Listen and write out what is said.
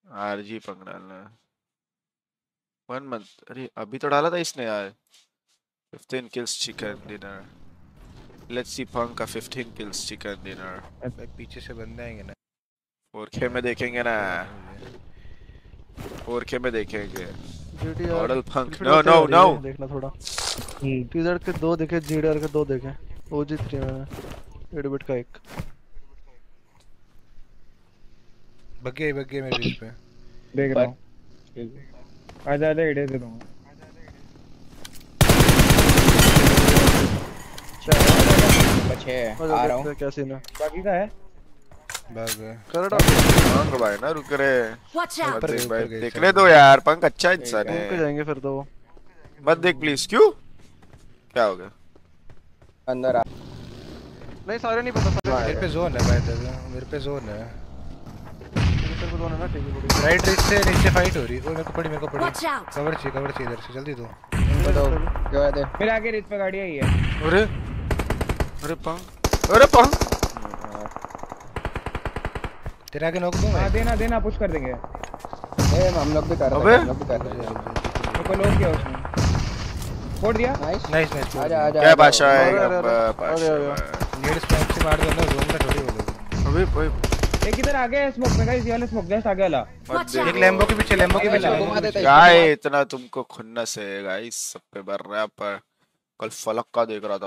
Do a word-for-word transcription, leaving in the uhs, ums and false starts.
RG पंग डालना है। वन मंथ, अरे अभी तो डाला था इसने यार। Fifteen kills chicken dinner. Let's see पंग का फिफ्टीन kills chicken dinner. भाई पीछे से बंदे आएंगे ना। फोर के में देखेंगे ना, फोर के में देखेंगे। जीडीआर मॉडल पंग, फिर नो से नो आ रही नो। है, देखना थोड़ा। टीजर के दो देखे, जीडीआर के दो देखे, ओजी थ्री में एट बिट का एक। बग्गे बग्गे मेरे बीच पे देख रहा हूँ। आजा आजा इडे दे दूँगा। बचे आ आ रहा हूँ। क्या सीन है? बाकी का है भाग गए। करड़ा पंग भाई ना रुक रहे। Watch out! मत देख भाई, ऊपर गए देखने दो यार, पंग अच्छा इंसान घूम के है। जाएंगे फिर तो वो। मत देख प्लीज। क्यों, क्या हो गया? अंदर आ। नहीं सारे नहीं पता, सारे मेरे पे जोन है भाई, दादा मेरे पे जोन है। तेरे को दोनों ना ठीक है बड़ी। राइट राइट से नीचे फाइट हो रही है। ओ मेरे को पड़ी, मेरे को पड़ी। Watch out! कवर चाहिए, कवर चाहिए इधर से, जल्दी दो। तो जो है दे। मेरे आगे रिच पे गाड़ी आई है। अरे अरे पंग, अरे पंग। तेरे आगे नॉक दूंगा। हाँ देना देना, पुश कर देंगे। ए हम लोग भी कर रहे अबे। हैं, हम लोग भी कर रहे हैं। मेरे को लोग किया उसने। फोड़ दिया। Nice nice nice. आजा आजा। क्या बादशाह है? अरे, अरे, गंबा अरे, बादशाह अरे, है। नीड स्पैम से मार दो ना, जोन में थोड़ी वो लोग। अबे भाई एक इधर आगे है स्मोक में, गाइस ये वाला स्मोक जस्ट आगे वाला। मत Watch out! एक लैम्बो के पीछे, लैम्बो के अबे, पीछे। घुमा देता है। क्या है इतना तुमको खुन्नस है गाइस? सब पे बर रहा पर कल फलक का देख रहा था।